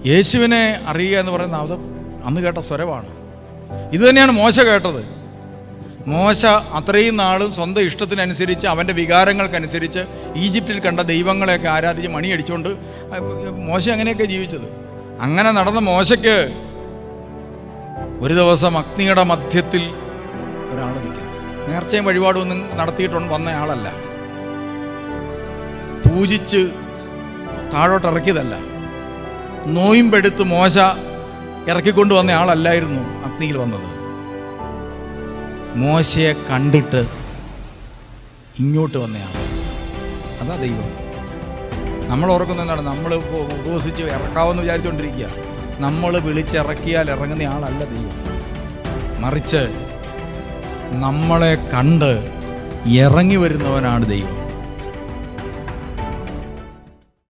യേശുവിനെ അറിയുക എന്ന് പറയുന്ന അത് അന്ന് കേട്ട സ്വരമാണ്. ഇത് തന്നെയാണ് മോശ കേട്ടത്. മോശ അത്രയും നാളും സ്വന്തം ഇഷ്ടത്തിനനുസരിച്ച് അവൻ്റെ വികാരങ്ങൾക്കനുസരിച്ച് ഈജിപ്തിൽ കണ്ട ദൈവങ്ങളെയൊക്കെ ആരാധിച്ച് മണിയടിച്ചുകൊണ്ട് മോശ അങ്ങനെയൊക്കെ ജീവിച്ചത്. അങ്ങനെ നടന്ന മോശയ്ക്ക് ഒരു ദിവസം അഗ്നിയുടെ മധ്യത്തിൽ ഒരാൾ നിൽക്കുന്നു. നേർച്ചയും വഴിപാടും ഒന്നും നടത്തിയിട്ടുണ്ട് വന്ന ആളല്ല, പൂജിച്ച് താഴോട്ടിറക്കിയതല്ല, നോയിമ്പെടുത്ത് മോശ ഇറക്കിക്കൊണ്ട് വന്ന ആളല്ലായിരുന്നു അഗ്നിയിൽ വന്നത്. മോശയെ കണ്ടിട്ട് ഇങ്ങോട്ട് വന്നയാൾ, അതാ ദൈവം. നമ്മൾ ഓർക്കുന്ന എന്താണ്? നമ്മൾ ഉപവസിച്ച് ഇറക്കാമെന്ന് വിചാരിച്ചുകൊണ്ടിരിക്കുക. നമ്മൾ വിളിച്ചിറക്കിയാൽ ഇറങ്ങുന്ന ആളല്ല ദൈവം. മറിച്ച് നമ്മളെ കണ്ട് ഇറങ്ങി വരുന്നവനാണ് ദൈവം.